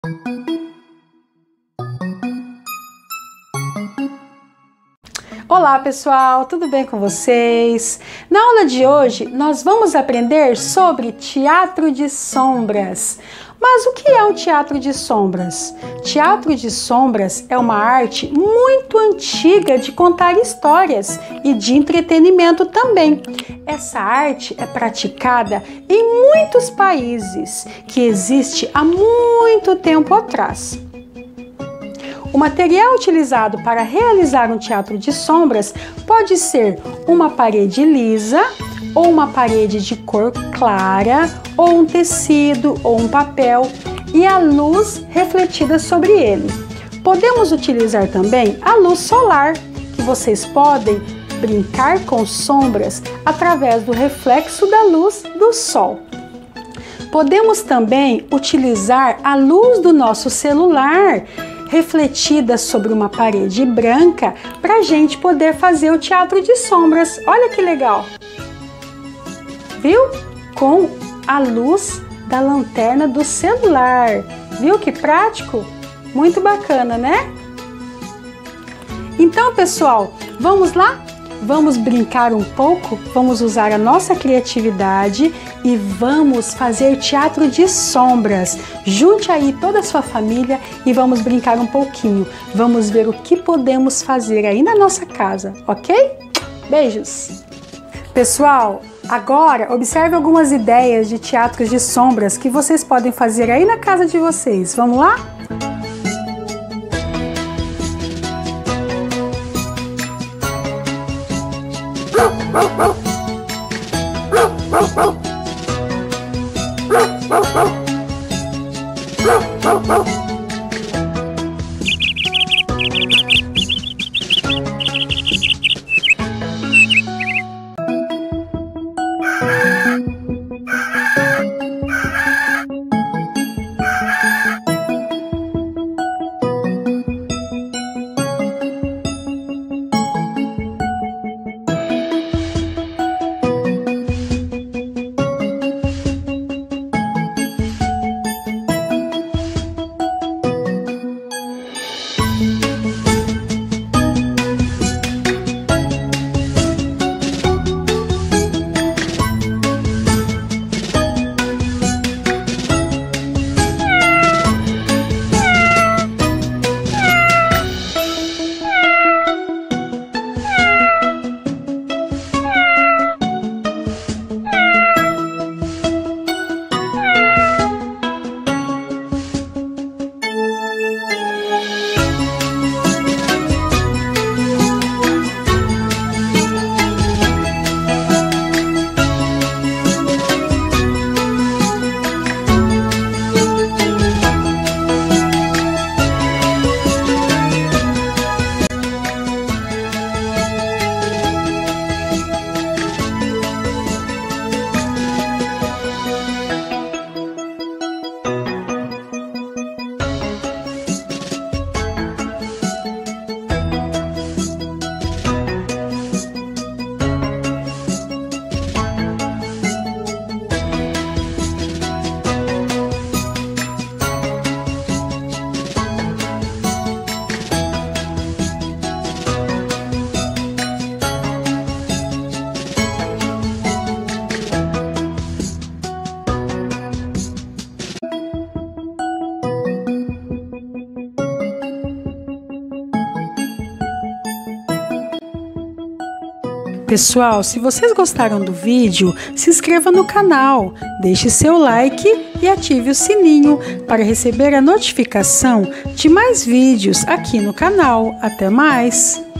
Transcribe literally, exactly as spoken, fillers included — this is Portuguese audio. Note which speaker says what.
Speaker 1: Olá pessoal, tudo bem com vocês? Na aula de hoje nós vamos aprender sobre teatro de sombras. Mas o que é um teatro de sombras? Teatro de sombras é uma arte muito antiga de contar histórias e de entretenimento também. Essa arte é praticada em muitos países, que existe há muito tempo atrás. O material utilizado para realizar um teatro de sombras pode ser uma parede lisa, ou uma parede de cor clara, ou um tecido, ou um papel, e a luz refletida sobre ele. Podemos utilizar também a luz solar, que vocês podem brincar com sombras através do reflexo da luz do sol. Podemos também utilizar a luz do nosso celular, refletida sobre uma parede branca, para a gente poder fazer o teatro de sombras. Olha que legal! Viu? Com a luz da lanterna do celular. Viu que prático? Muito bacana, né? Então, pessoal, vamos lá? Vamos brincar um pouco? Vamos usar a nossa criatividade e vamos fazer teatro de sombras. Junte aí toda a sua família e vamos brincar um pouquinho. Vamos ver o que podemos fazer aí na nossa casa, ok? Beijos! Pessoal, agora observe algumas ideias de teatros de sombras que vocês podem fazer aí na casa de vocês. Vamos lá? Pessoal, se vocês gostaram do vídeo, se inscreva no canal, deixe seu like e ative o sininho para receber a notificação de mais vídeos aqui no canal. Até mais!